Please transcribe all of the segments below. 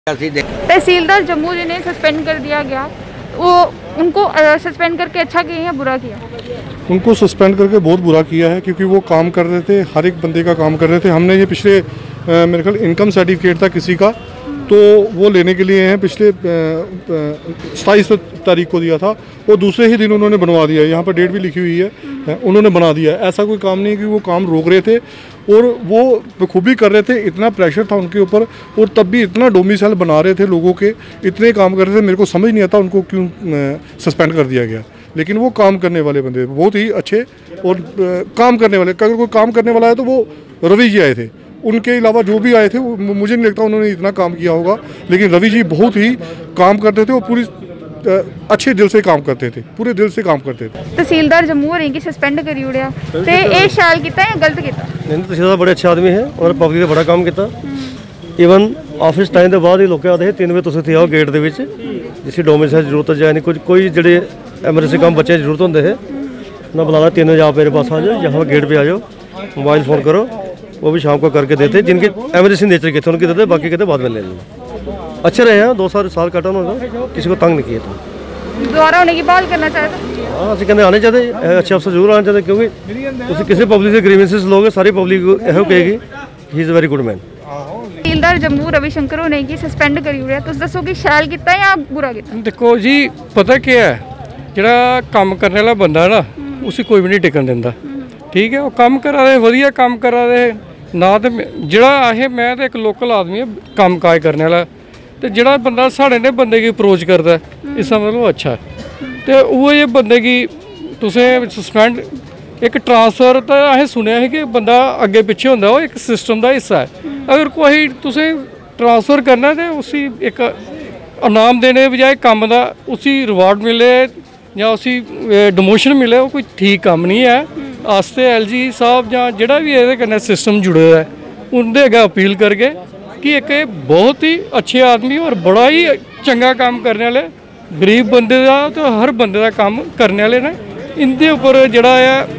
तहसीलदार जम्मू जिन्हें सस्पेंड कर दिया गया, वो उनको सस्पेंड करके अच्छा किया या बुरा किया? उनको सस्पेंड करके बहुत बुरा किया है, क्योंकि वो काम कर रहे थे, हर एक बंदे का काम कर रहे थे। हमने ये पिछले मेरे ख्याल इनकम सर्टिफिकेट था किसी का, तो वो लेने के लिए हैं, पिछले 27 तारीख को दिया था, वो दूसरे ही दिन उन्होंने बनवा दिया। यहाँ पर डेट भी लिखी हुई है, उन्होंने बना दिया। ऐसा कोई काम नहीं है कि वो काम रोक रहे थे, और वो बखूबी कर रहे थे। इतना प्रेशर था उनके ऊपर, और तब भी इतना डोमिसाइल बना रहे थे लोगों के, इतने काम कर रहे थे। मेरे को समझ नहीं आता उनको क्यों सस्पेंड कर दिया गया। लेकिन वो काम करने वाले बंदे बहुत ही अच्छे, और काम करने वाले, अगर कोई काम करने वाला है तो वो रवि जी आए थे। उनके अलावा जो भी आए थे, वो मुझे नहीं लगता उन्होंने इतना काम किया होगा। लेकिन रवि जी बहुत ही काम करते थे, और पूरी अच्छे दिल से काम करते थे, पूरे दिल से काम करते थे। तहसीलदार जम्मू और इनकी सस्पेंड करी उड़िया ते ये शाल किया या गलत किया? नहीं, तहसीलदार बड़े अच्छे आदमी है, और पब्लिक ने बड़ा काम किया। ईवन ऑफिस टाइम के बाद ही लोग आते हैं 3 बजे तुम थे आओ गेट के जिसकी डोमिसाइल जरूरत है जाए नहीं, कुछ कोई जोड़े एमरजेंसी काम बच्चे जरूरत होंगे है ना, बुलाना 3 बजे आप मेरे पास आ जाओ, यहाँ गेट पे आ जाओ, मोबाइल फ़ोन करो, वो भी शाम को करके देते। जिनके एमरजेंसी नेचर के थे उनके देते, बाकी कहते बाद में ले लेना। अच्छे रहे हैं, 2 साल काटा उन्होंने, किसी को तंग नहीं किया। तो दोबारा होने की बात करना चाहते? हाँ, असं कहते आने चाहिए, अच्छे अफसर जरूर आने चाहिए, क्योंकि किसी पब्लिक से ग्रीवेंसेस लोग सारी पब्लिक यह कहेगी he is a very good man. तहसीलदार जम्मू रविशंकर होने की सस्पेंड करी उड़िया, तुम दसो कि शैल किया या बुरा किया? देखो जी, पता क्या है, जो काम करने वाला बंदा ना, उसे कोई भी नहीं टिकन देता। ठीक है, वो काम करा रहे, वधिया काम करा रहे ना। तो जोड़ा मैं तो एक लोकल आदमी है काम काज करने वाला, तो जोड़ा बंदा साढ़े ने बंदे की अप्रोच करता है, इसका मतलब अच्छा है। तो वो ये बंदे की तुसें सस्पेंड, एक ट्रांसफर तो असें सुनिया है कि बंदा अगे पिछे होंदा, वो एक सिस्टम का हिस्सा है। अगर कोई तुसें ट्रांसफर करना तो उसी एक इनाम देने बजाय काम का उसी रिवार्ड मिले या उसी डमोशन मिले, वो कोई ठीक काम नहीं है। आस्ते LG साहब या जोड़ा भी ये सिस्टम जुड़े है, उनके अगे अपील करके कि एक बहुत ही अच्छे आदमी और बड़ा ही चंगा काम करने वाले, गरीब बंदे का तो हर बंदे का काम करने वाले ने। इनके उपर जोड़ा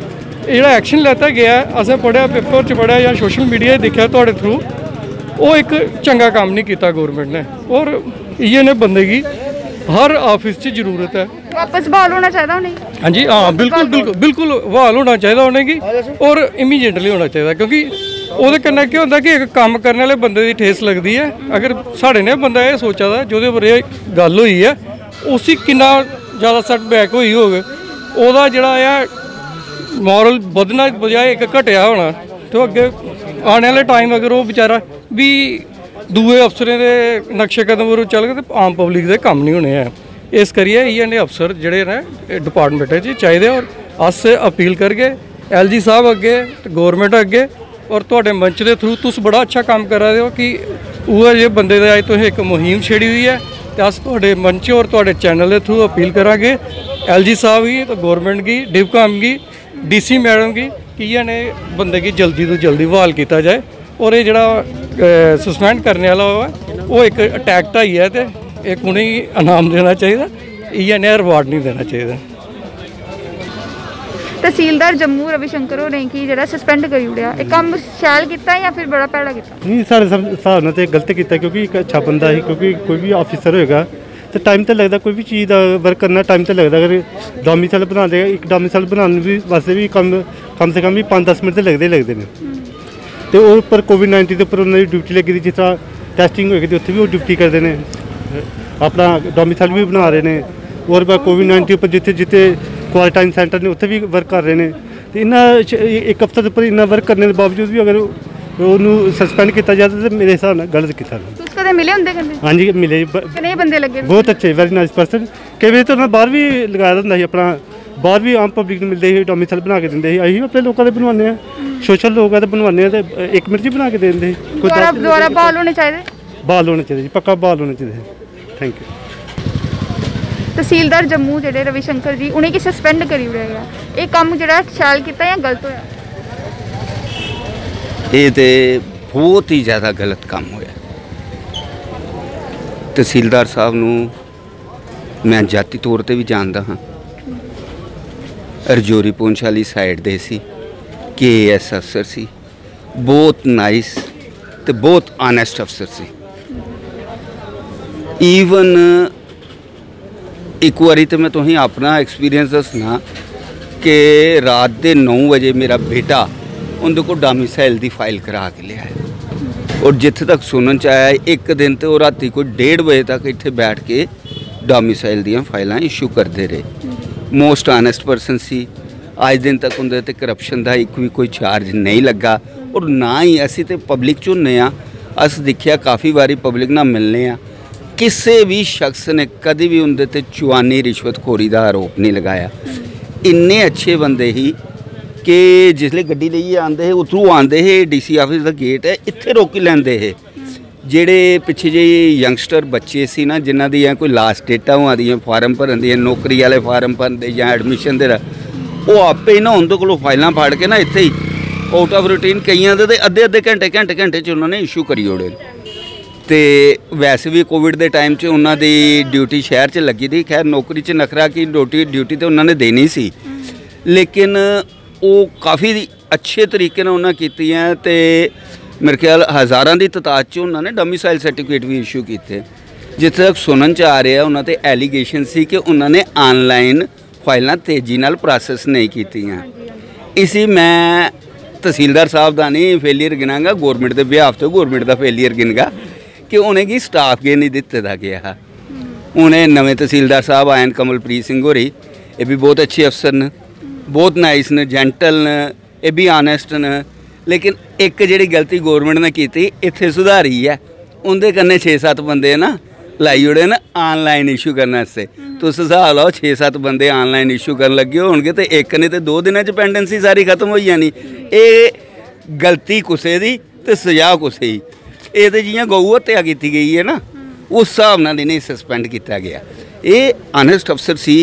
एक्शन लेता गया, असें पढ़िया, पेपर च पढ़िया या सोशल मीडिया देखा थोड़े थ्रू, वो एक चंगा काम नहीं किया गौरमेंट ने। और इये ने बंदे की हर ऑफिस च जरूरत है। वापस बहाल होना चाहिए उन्हें? हाँ जी, हाँ, बिल्कुल बिल्कुल बिल्कुल बहाल होना चाहिए उन्हें की, और इमीजिएटली होना चाहिए। क्योंकि वो कन्नै क्या होंदा कि एक काम करने वाले बंदे की ठेस लगती है। अगर साढ़े ने बंदा ये सोचा था जो पर गल हुई है, उसी कितना ज़्यादा सेटबैक हुई होग, ओहदा जिहड़ा है मॉरल बधना बजाय एक घटिया होना। तो अगे आने वाले टाइम अगर वो बेचारा भी दूए अफसरें के नक्शे कदम पर चल गए तो आम पब्लिक के कम नहीं होने हैं। इस करिए इन्हें अफसर जोड़े ने डिपार्टमेंट चाहिए, और अस अपील करगे LG साहब अगे, गौरमेंट अगे, और तुहाडे मंच के थ्रू तुस बड़ा अच्छा काम करा रहे हो कि वो जे बंदे दे अज तुसें एक मुहिम छेड़ी हुई है, तो अस तुहाडे मंच और तुहाडे चैनल के थ्रू अपील करांगे LG साहब की, तो गौरमेंट की, डिवकाम की, DC मैडम की, कि इन्हें बंदे की जल्दी तो जल्दी बहाल किया जाए। और ये जोड़ा सस्पेंड करने वाला है वो एक अटैक ढाई है, तो एक उन्हें इनाम देना चाहिए, इन्हें रिवार्ड नहीं देना चाहिए। तहसीलदार जम्मू रविशंकर होने की जो सस्पेंड करी उड़िया, एक काम शैल किया या फिर बड़ा भैड़ा किया? नहीं, सारे हिसाब नाल गलत किया, क्योंकि एक अच्छा बंदा है। क्योंकि कोई भी ऑफिसर होएगा तो टाइम तो लगता, कोई भी चीज़ का वर्क करना टाइम तो लगता। अगर डोमिसाइल बना दे, एक डोमिसाइल बनाने भी वास्ते भी कम से कम भी 5-10 मिनट तो लगते हैं। तो वो पर कोविड-19 के उपर उन्होंने ड्यूटी लगी थी, जिस तरह टैसटिंग होगी थी उत्थे भी वो ड्यूटी करते हैं, अपना डोमिसाइल भी बना रहे हैं। और कोविड-19 पर जिथे जिथे क्वारंटाइन सेंटर ने उत्थे भी वर्क कर रहे हैं। तो इन्ना एक हफ्ते पर इन्ना वर्क करने के बावजूद भी अगर उन्होंने सस्पेंड किया जाए तो मेरे हिसाब से गलत किया। मिले होंगे? हाँ जी, मिले, बंदे लगे, बहुत अच्छे, वेरी नाइस पर्सन। कई बार तो उन्होंने बाहर भी लगाया होंगे, अपना बाहर भी आम पब्लिक मिलते ही डोमिसाइल बना के देंगे। अं अपने लोगों के बनवाने हैं, सोशल लोग तो बनवाने, तो 1 मिनट ही बना के देंगे। दोबारा बहाल होने चाहिए? बहाल होने चाहिए जी, पक्का बहाल होने चाहिए। Thank you. तहसीलदार जम्मू जोड़े रविशंकर जी, उन्हें सस्पेंड करी उड़िया गया, ये काम जो शैल किया या गलत होया? ये तो बहुत ही ज़्यादा गलत काम होया। तहसीलदार साहब नूं मैं जाती तौर पर भी जानता हाँ, रजौरी पुंछ वाली साइड दे सी, KAS अफसर सी, बहुत नाइस तो बहुत ऑनेस्ट अफसर सी। ਈਵਨ ਇੱਕ ਵਾਰੀ तो मैं तुसें अपना एक्सपीरियंस दसना कि रात के 9 बजे मेरा बेटा उनके को डोमिसाइल की फाइल करा के लिया है और जिथे तक सुनन च आया एक दिन तो राती कोई 1:30 बजे तक इत्थे बैठ के डोमिसाइल दी फाइलां इशू करते रहे। मोस्ट आनेस्ट परसन सी। आज दिन तक उनके ते करप्शन का एक भी कोई चार्ज नहीं लगा और ना ही असी तो पब्लिक चो हुंदे आ। अस देखिया काफ़ी बारी पब्लिक नाल मिलने आ, किसी भी शख्स ने कभी भी उनके ते चुआनी रिश्वतखोरी का आरोप नहीं लगाया। इन्ने अच्छे बंदे ही कि जिसले गड्डी लेइयै आंदे हे उतरों आंदे हे DC ऑफिस का गेट है इत्थे रोकी लैंदे हे। जेड़े पिछे जे यंगस्टर बच्चे सी ना जिन्हां दी कोई लास्ट डेटा होआ दी फार्म भरन दी नौकरी वाले फार्म भरन दे जां एडमिशन दे वो आपे ही ना उनके कोलों फाइलां फाड़ के ना इत्थे ही आउट ऑफ रूटीन कईयां दे अद्धे अद्धे घंटे च उन्होंने इशू करी ओड़े। तो वैसे भी कोविड के टाइम च उन्हां दी ड्यूटी शहर च लगी थी। खैर नौकरी च नखरा की ड्यूटी तो उन्होंने देनी सी, लेकिन वो काफ़ी अच्छे तरीके नाल उन्हां कीती है। तो मेरे ख्याल हज़ारां की तादाद च उन्होंने डोमिसाइल सर्टिफिकेट भी इशू किए। जिथे तक सुनन च आ रहा उन्होंने ते एलीगेशन सी कि उन्होंने ऑनलाइन फाइलां तेज़ी नाल प्रोसैस नहीं कीतियां। इसी मैं तहसीलदार साहब का नहीं फेलियर गिनांगा, गौरमेंट के बिहाफ तो गौरमेंट का फेलियर गिनगा कि उन्हेंगी स्टाफ गे नहीं दिता गया। उन्हें नवे तहसीलदार साहब आए कमलप्रीत सिंह होरी, ये भी बहुत अच्छे अफसर ने, बहुत नाइस ने, जेंटल ने, ये भी ऑनेस्ट ने। लेकिन एक जी गलती गौरमेंट ने की इत्थे सुधारी है, उनके कन्ने 6-7 बंदे ना लाई ओड़े न ऑनलाइन इशू करने से। तुस हिसाब लाओ 6-7 बंदे ऑनलाइन इशू कर लगे होणगे तो एक ने तो 2 दिनों च पेंडेंसी सारी खत्म हो जानी। ये गलती कुसे दी ते सजा कुसे ही। ये तो जियां गऊ हत्या की गई है ना उस हिसाब नाल इन्हें सस्पेंड किया गया। ये ऑनेस्ट अफसर सी,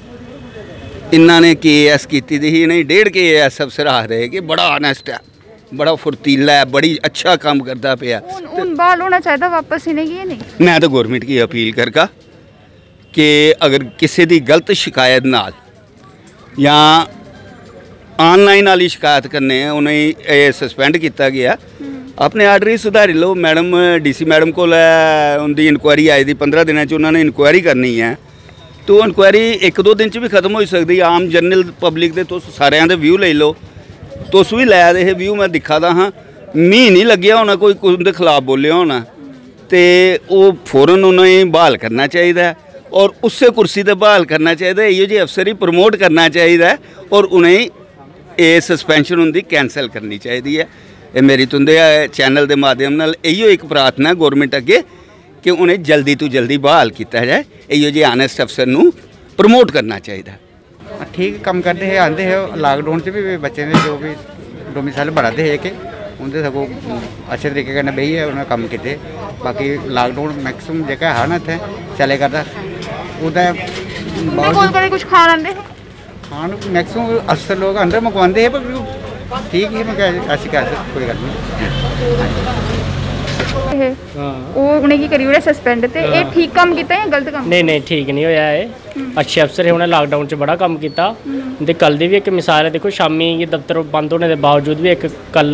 इन्होंने KAS की थी, इन्हें 1.5 KAS अफसर आ रहे कि बड़ा ऑनेस्ट है, बड़ा फुर्तीला है, बड़ी अच्छा काम करता पे। बहाल होना चाहिए वापस इन्हें ये नहीं। मैं तो गौरमेंट की अपील करगा कि अगर किसी की गलत शिकायत नाल या ऑनलाइन वाली शिकायत करने उन्हें सस्पेंड किया गया, अपने आर्डर ही सुधारी लो। मैडम DC मैडम को उनकी इनकुआरी आई थी 15 दिनों च उन्होंने इनकुआरी करनी है, तो इनकुआरी 1-2 दिन च भी खत्म हो सकती। आम जनरल पब्लिक के तुस सारिਆਂ ਦੇ व्यू ले लो, तुस भी लै दे व्यू मैं दिखा दा हाँ। मी नहीं लग्या होना कोई उनके खिलाफ बोलिया होना, तो वो फौरन उन्हें बहाल करना चाहिए और उससे कुर्सी पर बहाल करना चाहिए। इहो जे अफसर ही प्रमोट करना चाहिए और उन्हें ये सस्पेंशन उनकी कैंसल करनी चाहिए है। ये मेरी तुंदे चैनल के माध्यम नाल इहो एक प्रार्थना गौरमेंट अगे कि उन्हें जल्दी तो जल्दी बहाल किया जाए। इहो जे ऑनेस्ट अफसर नूं प्रमोट करना चाहिए। ठीक कम करते हैं, आते हैं लॉकडाउन से भी बच्चे ने जो भी डोमिसाइल बढ़ाते हैं कि उनसे सबको अच्छे तरीके का बही है उन्हें कम किए। बाकी लॉकडाउन मैक्सिमम जगह है ना इतने चले करता कुछ खाना खान मैक्सिमम अक्सर लोग अंदर मंगवाते हैं, पर ठीक ही मैं ऐसी कोई गल नहीं। उन्हें की करी सस्पेंड ते ये ठीक काम किया या गलत काम? नहीं ठीक नहीं होया है। अच्छे अफसर है, उन्हें लॉकडाउन च बड़ा काम किया। ते कल दी भी एक मिसाल है, देखो शामी दफ्तर बंद होने के बावजूद भी एक कल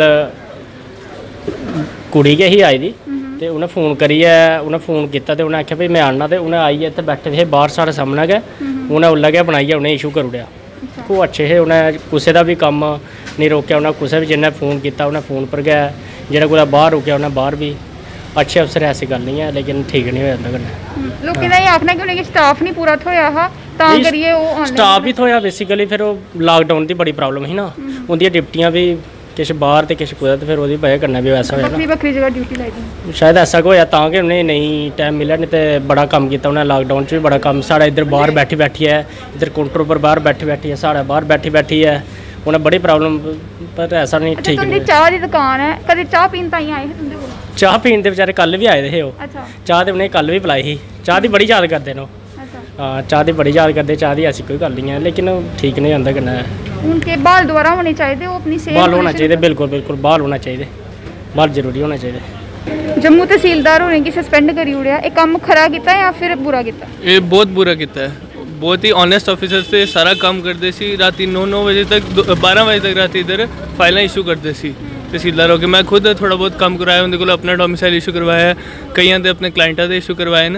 कुड़ी गै ही आई दी ते उन्हें फ़ोन करिए उन्हें फ़ोन किया तो उन्हें आख्या भाई मैं आना, तो उन्हें आइए इत्थे बैठे थे बाहर साढ़े सामने गै, उन्हें उल्ला गै बनाइए उन्हें इशू कर ओड़िया। वो अच्छे है, उन्हें किसी का भी कम नहीं रोकया, उन्हें किसी भी जिन्हें फ़ोन किया उन्हें फ़ोन पर गया, जो कोई बाहर रुकया उन्हें बाहर भी। अच्छे अफसर ऐसी गल नहीं है, लेकिन ठीक नहीं होया कन्नै। लोकें दा एह् आखना कि उनेंगी स्टाफ नहीं पूरा थ्होया हा तां करियै ओह् स्टाफ ही थ्होया बेसिकली। फिर ओह् लॉकडाउन दी बड़ी प्रॉब्लम ही ना, उंदियां डिप्टियां भी किश बाहर ते किश कुदै, तो फिर ओह्दी वजह कन्नै भी वैसा होया ना, बक्खरी जगह ड्यूटी लाई दी। शायद ऐसा होया तां कि उनें नहीं टाइम मिलेआ, नहीं ते बड़ा कम्म कीता उनें लॉकडाउन च भी बड़ा कम्म। साढ़े इधर बाहर बैठियै इधर काउंटर पर बाहर बैठियै साढ़े बाहर बैठियै उन्हें बड़ी प्रॉब्लम, पर ऐसा नहीं ठीक नहीं। चाह की दुकान है, कभी चाह पीन ताईं आए हे तुंदे कोल? चाह पीन दे बेचारे कल भी आए थे वो। अच्छा। चाह तो उन्हें कल भी पिलाई ही, चाह की बड़ी याद करते हैं। हाँ चाह की बड़ी याद करते, चाह की ऐसी कोई गल नहीं है, लेकिन ठीक नहीं आंदा कन्नै। उनके बहाल दोबारा होने चाहिए, वो अपनी सेहत बहाल होना चाहिए, बिल्कुल बहाल होना चाहिए, बहाल जरूरी होना चाहिए। जम्मू तहसीलदार होने की सस्पेंड करी ओड़िया, ये कम खरा किया या फिर बुरा किया? ये बहुत बुरा किया है। बहुत ही ऑनेस्ट ऑफिसर से सारा काम करते सी, रात 9 बजे तक 12 बजे तक रात इधर फाइलें इशू करते सी तहसीलदार होकर। मैं खुद थोड़ा बहुत काम कराया, उनके को अपना डोमिसाइल इशू करवाया, कई अपने क्लाइंटा दे इशू करवाए न।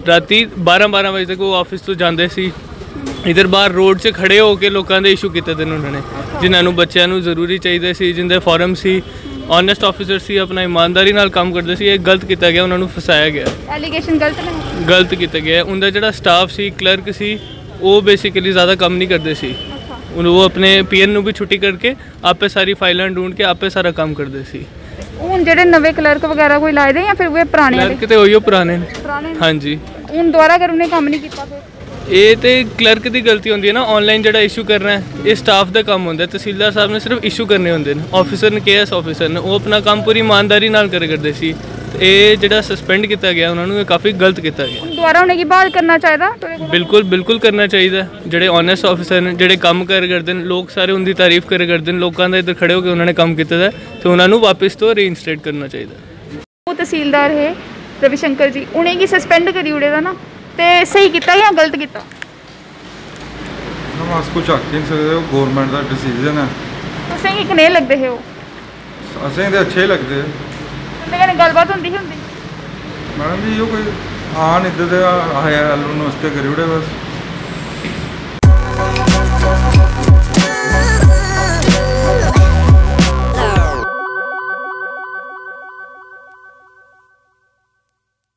ਰਾਤੀ 12 ਵਜੇ ਤੱਕ ਉਹ ਆਫਿਸ ਤੋਂ ਜਾਂਦੇ ਸੀ। ਇਧਰ ਬਾਹਰ ਰੋਡ 'ਚ ਖੜੇ ਹੋ ਕੇ ਲੋਕਾਂ ਦੇ ਇਸ਼ੂ ਕੀਤੇ ਦਿਨ ਉਹਨਾਂ ਨੇ, ਜਿਨ੍ਹਾਂ ਨੂੰ ਬੱਚਿਆਂ ਨੂੰ ਜ਼ਰੂਰੀ ਚਾਹੀਦੇ ਸੀ, ਜਿੰਦੇ ਫਾਰਮ ਸੀ। ਓਨੈਸਟ ਆਫਿਸਰ ਸੀ, ਆਪਣਾ ਇਮਾਨਦਾਰੀ ਨਾਲ ਕੰਮ ਕਰਦੇ ਸੀ। ਇਹ ਗਲਤ ਕੀਤਾ ਗਿਆ, ਉਹਨਾਂ ਨੂੰ ਫਸਾਇਆ ਗਿਆ। ਐਲੀਗੇਸ਼ਨ ਗਲਤ ਨੇ, ਗਲਤ ਕੀਤਾ ਗਿਆ। ਉਹਦਾ ਜਿਹੜਾ ਸਟਾਫ ਸੀ, ਕਲਰਕ ਸੀ, ਉਹ ਬੇਸਿਕਲੀ ਜ਼ਿਆਦਾ ਕੰਮ ਨਹੀਂ ਕਰਦੇ ਸੀ। ਉਹ ਆਪਣੇ ਪੀਐਨ ਨੂੰ ਵੀ ਛੁੱਟੀ ਕਰਕੇ ਆਪੇ ਸਾਰੀ ਫਾਈਲਾਂ ਢੂੰਢ ਕੇ ਆਪੇ ਸਾਰਾ ਕੰਮ ਕਰਦੇ ਸੀ। ਹੁਣ ਜਿਹੜੇ ਨਵੇਂ ਕਲਰਕ ਵਗੈਰਾ ਕੋਈ ਲਾਏ ਦੇ ਜਾਂ ਫਿਰ ਉਹ ਪੁਰਾਣੇ ਕਲਰਕ ਤੇ ਉਹੀਓ ਪੁਰਾਣੇ ਨੇ। ਹਾਂਜੀ, ਹੁਣ ਦੁਬਾਰਾ ਕਰ ਉਹਨੇ ਕੰਮ ਨਹੀਂ ਕੀਤਾ ਫਿਰ? ਇਹ ਤੇ ਕਲਰਕ ਦੀ ਗਲਤੀ ਹੁੰਦੀ ਹੈ ਨਾ। ਆਨਲਾਈਨ ਜਿਹੜਾ ਇਸ਼ੂ ਕਰਨਾ ਹੈ, ਇਹ ਸਟਾਫ ਦਾ ਕੰਮ ਹੁੰਦਾ। ਤਹਿਸੀਲਦਾਰ ਸਾਹਿਬ ਨੇ ਸਿਰਫ ਇਸ਼ੂ ਕਰਨੇ ਹੁੰਦੇ ਨੇ। ਆਫਿਸਰ ਨੇ, ਕੇਐਸ ਆਫਿਸਰ ਨੇ, ਉਹ ਆਪਣਾ ਕੰਮ ਪੂਰੀ ਇਮਾਨਦਾਰੀ ਨਾਲ ਕਰਦੇ ਸੀ। ਇਹ ਜਿਹੜਾ ਸਸਪੈਂਡ ਕੀਤਾ ਗਿਆ ਉਹਨਾਂ ਨੂੰ, ਇਹ ਕਾਫੀ ਗਲਤ ਕੀਤਾ ਗਿਆ। ਦੁਬਾਰਾ ਉਹਨੇ ਕੀ ਬਹਾਲ ਕਰਨਾ ਚਾਹੀਦਾ? ਬਿਲਕੁਲ ਕਰਨਾ ਚਾਹੀਦਾ। ਜਿਹੜੇ ਓਨੈਸਟ ਆਫਿਸਰ ਨੇ, ਜਿਹੜੇ ਕੰਮ ਕਰਦੇ ਨੇ, ਲੋਕ ਸਾਰੇ ਉਹਦੀ ਤਾਰੀਫ ਕਰਦੇ ਨੇ, ਲੋਕਾਂ ਦਾ ਇੱਧਰ ਖੜੇ ਹੋ ਕੇ ਉਹਨਾਂ ਨੇ ਕੰਮ ਕੀਤਾ ਹੈ, ਤੇ ਉਹਨਾਂ ਨੂੰ ਵਾਪਸ ਤੋਂ ਰੀਇਨਸਟੇਟ ਕਰਨਾ ਚਾਹੀਦਾ। ਉਹ ਤਹਿਸੀਲਦਾਰ ਹੈ ਰਵੀ ਸ਼ੰਕਰ ਜੀ, ਉਹਨੇ ਕੀ ਸਸਪੈਂਡ ਕਰੀ ਉੜੇ ਦਾ ਨਾ, ਤੇ ਸਹੀ ਕੀਤਾ ਜਾਂ ਗਲਤ ਕੀਤਾ? हम अस कुछ आखी नहीं सकते, गौरमेंट का डिसीजन है। तुसें की कनेह् लगदे हे? असें ते अच्छे लगदे। उं'दे कन्नै गल्लबात होंदी ही? मैडम जी यो कोई आन इद्धर दे आए नमस्ते करी ओड़े बस।